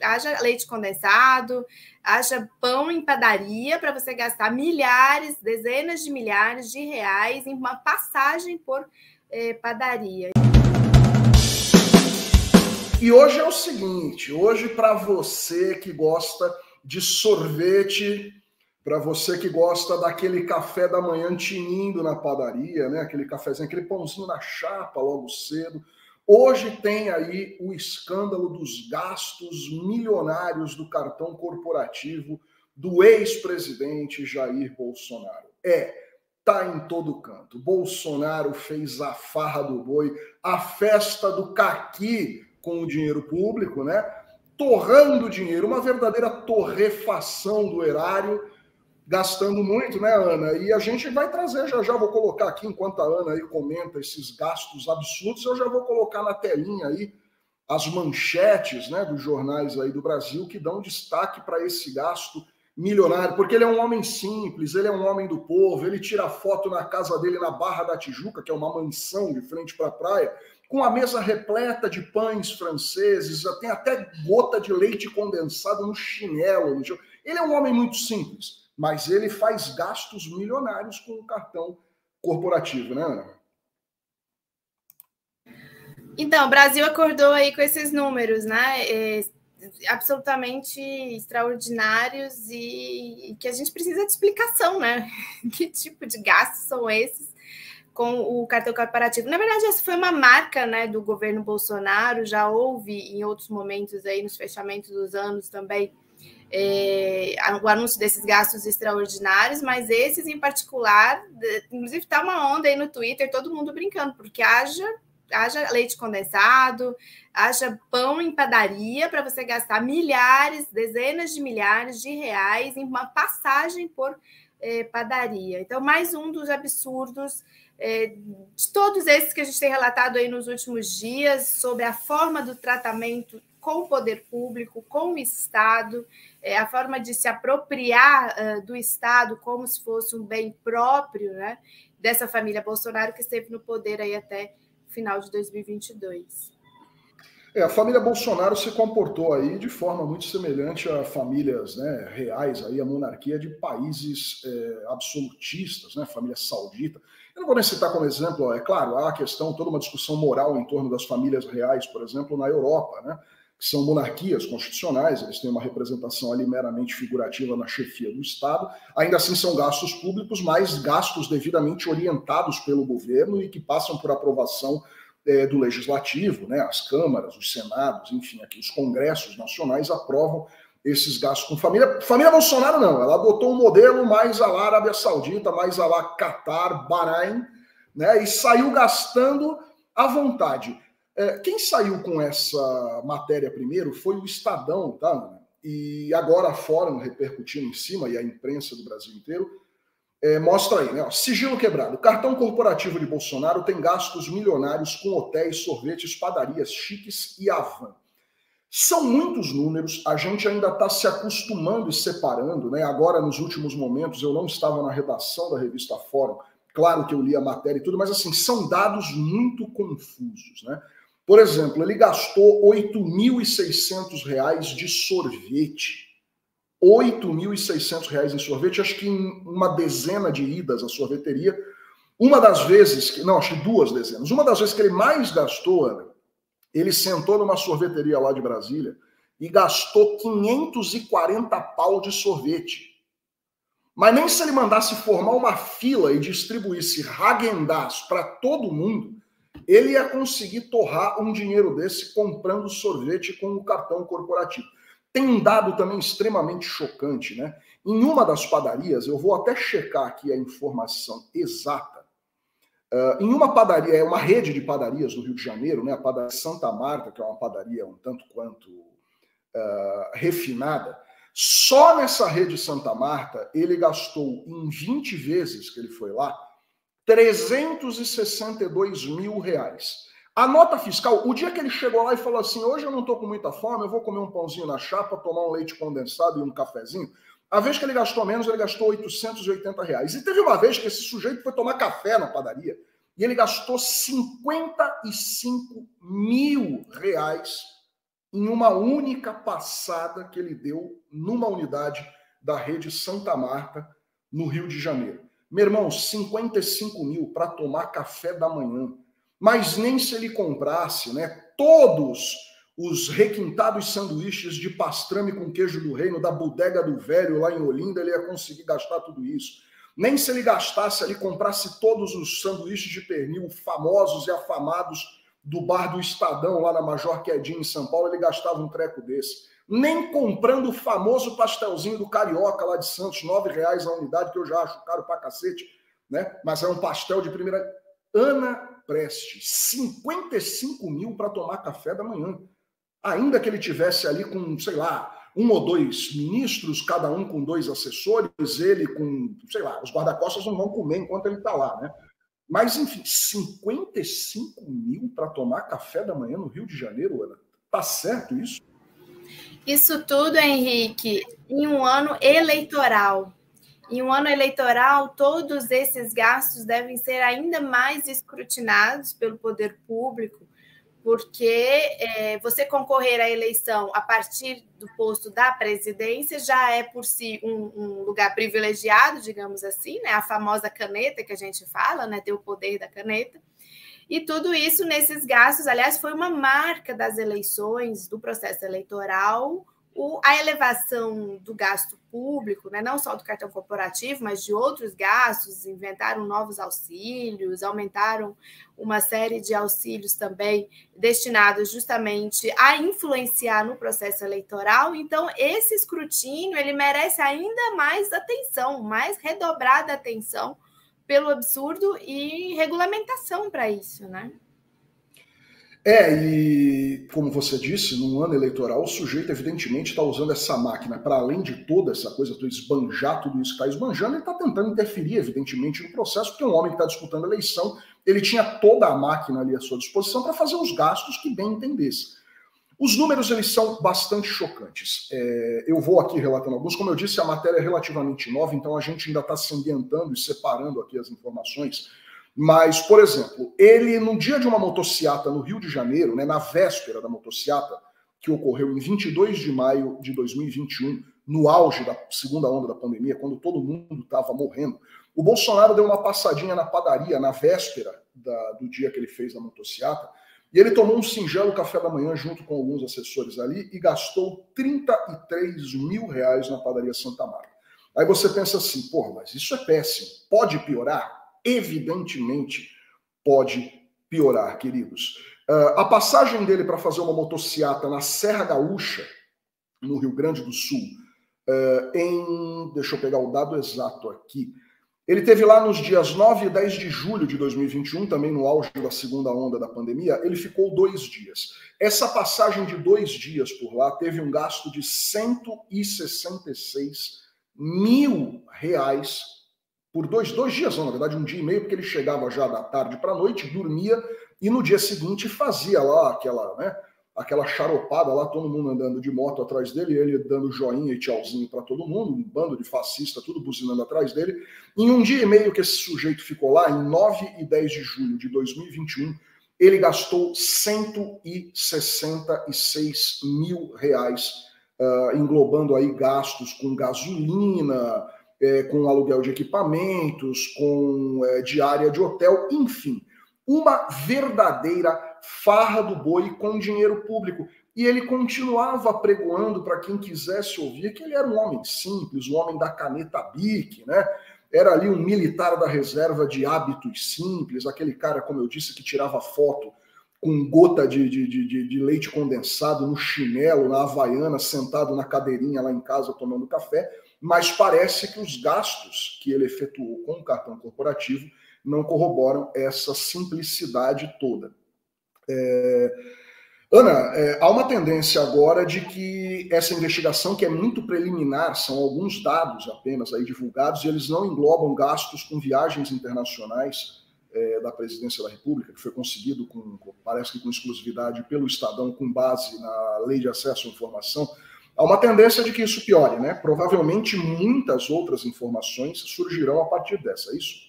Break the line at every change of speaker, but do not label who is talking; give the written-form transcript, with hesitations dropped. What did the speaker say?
haja leite condensado, haja pão em padaria para você gastar milhares, dezenas de milhares de reais em uma passagem por padaria.
E hoje é o seguinte, hoje para você que gosta de sorvete, para você que gosta daquele café da manhã tinindo na padaria, né? Aquele cafezinho, aquele pãozinho na chapa logo cedo, hoje tem aí o escândalo dos gastos milionários do cartão corporativo do ex-presidente Jair Bolsonaro. Tá em todo canto. Bolsonaro fez a farra do boi, a festa do caqui com o dinheiro público, né? Torrando dinheiro, uma verdadeira torrefação do erário, gastando muito, né, Ana? E a gente vai trazer, já vou colocar aqui, enquanto a Ana aí comenta esses gastos absurdos, eu já vou colocar na telinha aí as manchetes, né, dos jornais aí do Brasil que dão destaque para esse gasto milionário, porque ele é um homem simples, ele é um homem do povo, ele tira foto na casa dele na Barra da Tijuca, que é uma mansão de frente para a praia, com a mesa repleta de pães franceses, tem até gota de leite condensado no chinelo. Ele é um homem muito simples, mas ele faz gastos milionários com o cartão corporativo, né, Ana?
Então, o Brasil acordou aí com esses números, né? Absolutamente extraordinários e que a gente precisa de explicação, né? Que tipo de gastos são esses com o cartão corporativo? Na verdade, essa foi uma marca, né, do governo Bolsonaro, já houve em outros momentos aí nos fechamentos dos anos também o anúncio desses gastos extraordinários, mas esses em particular, inclusive está uma onda aí no Twitter, todo mundo brincando, porque haja leite condensado, haja pão em padaria para você gastar milhares, dezenas de milhares de reais em uma passagem por padaria. Então, mais um dos absurdos de todos esses que a gente tem relatado aí nos últimos dias sobre a forma do tratamento com o poder público, com o Estado, a forma de se apropriar do Estado como se fosse um bem próprio, né, dessa família Bolsonaro que esteve no poder aí até final de 2022.
A família Bolsonaro se comportou aí de forma muito semelhante a famílias, né, reais, aí, a monarquia de países absolutistas, né, família saudita. Eu não vou nem citar como exemplo, é claro, há a questão, toda uma discussão moral em torno das famílias reais, por exemplo, na Europa, né, que são monarquias constitucionais, eles têm uma representação ali meramente figurativa na chefia do Estado, ainda assim são gastos públicos, mas gastos devidamente orientados pelo governo e que passam por aprovação do legislativo, né, as câmaras, os senados, enfim, aqui os congressos nacionais aprovam esses gastos com família. Família Bolsonaro não, ela adotou um modelo mais à la Arábia Saudita, mais à la Catar, Bahrein, né, e saiu gastando à vontade. Quem saiu com essa matéria primeiro foi o Estadão, tá? E agora a Fórum repercutindo em cima, e a imprensa do Brasil inteiro, mostra aí, né? Ó, sigilo quebrado. O cartão corporativo de Bolsonaro tem gastos milionários com hotéis, sorvetes, padarias chiques e Havan. São muitos números, a gente ainda está se acostumando e separando, né? Agora, nos últimos momentos, eu não estava na redação da revista Fórum, claro que eu li a matéria e tudo, mas assim, são dados muito confusos, né? Por exemplo, ele gastou R$ 8.600 de sorvete. R$ 8.600 em sorvete, acho que em uma dezena de idas à sorveteria. Uma das vezes, não, acho que 2 dezenas. Uma das vezes que ele mais gastou, Ana, ele sentou numa sorveteria lá de Brasília e gastou 540 pau de sorvete. Mas nem se ele mandasse formar uma fila e distribuísse Häagen-Dazs para todo mundo, ele ia conseguir torrar um dinheiro desse comprando sorvete com o cartão corporativo. Tem um dado também extremamente chocante, né? Em uma das padarias, eu vou até checar aqui a informação exata. Em uma padaria, é uma rede de padarias do Rio de Janeiro, né? A padaria Santa Marta, que é uma padaria um tanto quanto refinada. Só nessa rede Santa Marta, ele gastou em 20 vezes que ele foi lá, R$362 mil. A nota fiscal, o dia que ele chegou lá e falou assim, hoje eu não estou com muita fome, eu vou comer um pãozinho na chapa, tomar um leite condensado e um cafezinho, a vez que ele gastou menos, ele gastou R$880. E teve uma vez que esse sujeito foi tomar café na padaria e ele gastou R$55 mil em uma única passada que ele deu numa unidade da rede Santa Marta, no Rio de Janeiro. Meu irmão, 55 mil para tomar café da manhã. Mas nem se ele comprasse, né, todos os requintados sanduíches de pastrame com queijo do reino da Bodega do Velho lá em Olinda, ele ia conseguir gastar tudo isso. Nem se ele gastasse ali, comprasse todos os sanduíches de pernil famosos e afamados do bar do Estadão, lá na Major Quedinho, em São Paulo, ele gastava um treco desse. Nem comprando o famoso pastelzinho do Carioca, lá de Santos, R$9 a unidade, que eu já acho caro pra cacete, né? Mas é um pastel de primeira... Ana Prestes, 55 mil para tomar café da manhã. Ainda que ele tivesse ali com, sei lá, 1 ou 2 ministros, cada um com 2 assessores, ele com, sei lá, os guarda-costas não vão comer enquanto ele está lá, né? Mas, enfim, 55 mil para tomar café da manhã no Rio de Janeiro, Ana? Tá certo isso?
Isso tudo, Henrique, em um ano eleitoral. Em um ano eleitoral, todos esses gastos devem ser ainda mais escrutinados pelo poder público, porque você concorrer à eleição a partir do posto da presidência já é por si um lugar privilegiado, digamos assim, né? A famosa caneta que a gente fala, né? Ter o poder da caneta. E tudo isso nesses gastos, aliás, foi uma marca das eleições, do processo eleitoral, a elevação do gasto público, né, não só do cartão corporativo, mas de outros gastos, inventaram novos auxílios, aumentaram uma série de auxílios também destinados justamente a influenciar no processo eleitoral. Então, esse escrutínio ele merece ainda mais atenção, mais redobrada atenção pelo absurdo e regulamentação para isso, né?
E como você disse, num ano eleitoral, o sujeito evidentemente está usando essa máquina para além de toda essa coisa, do esbanjar tudo isso que está esbanjando, ele está tentando interferir evidentemente no processo, porque um homem que está disputando a eleição, ele tinha toda a máquina ali à sua disposição para fazer os gastos que bem entendesse. Os números, eles são bastante chocantes. Eu vou aqui relatando alguns. Como eu disse, a matéria é relativamente nova, então a gente ainda está se ambientando e separando aqui as informações. Mas, por exemplo, ele, no dia de uma motociata no Rio de Janeiro, né, na véspera da motociata, que ocorreu em 22 de maio de 2021, no auge da segunda onda da pandemia, quando todo mundo estava morrendo, o Bolsonaro deu uma passadinha na padaria, na véspera do dia que ele fez a motociata, e ele tomou um singelo café da manhã junto com alguns assessores ali e gastou R$33 mil na padaria Santa Marta. Aí você pensa assim, porra, mas isso é péssimo, pode piorar? Evidentemente pode piorar, queridos. A passagem dele para fazer uma motociata na Serra Gaúcha, no Rio Grande do Sul, deixa eu pegar o dado exato aqui, ele teve lá nos dias 9 e 10 de julho de 2021, também no auge da segunda onda da pandemia, ele ficou 2 dias. Essa passagem de 2 dias por lá teve um gasto de R$166 mil por dois dias, não, na verdade 1 dia e meio, porque ele chegava já da tarde para a noite, dormia e no dia seguinte fazia lá aquela charopada lá, todo mundo andando de moto atrás dele, ele dando joinha e tchauzinho para todo mundo, um bando de fascista, tudo buzinando atrás dele. Em 1 dia e meio que esse sujeito ficou lá, em 9 e 10 de julho de 2021, ele gastou R$166 mil, englobando aí gastos com gasolina, com aluguel de equipamentos, com diária de hotel, enfim, uma verdadeira farra do boi com dinheiro público. E ele continuava pregoando para quem quisesse ouvir que ele era um homem simples, um homem da caneta Bic, né? Era ali um militar da reserva de hábitos simples, aquele cara, como eu disse, que tirava foto com gota de leite condensado no chinelo, na Havaiana, sentado na cadeirinha lá em casa tomando café. Mas parece que os gastos que ele efetuou com o cartão corporativo não corroboram essa simplicidade toda. Ana, há uma tendência agora de que essa investigação, que é muito preliminar, são alguns dados apenas aí divulgados, e eles não englobam gastos com viagens internacionais da Presidência da República, que foi conseguido, parece que com exclusividade, pelo Estadão, com base na Lei de Acesso à Informação. Há uma tendência de que isso piore, né? Provavelmente muitas outras informações surgirão a partir dessa, é isso?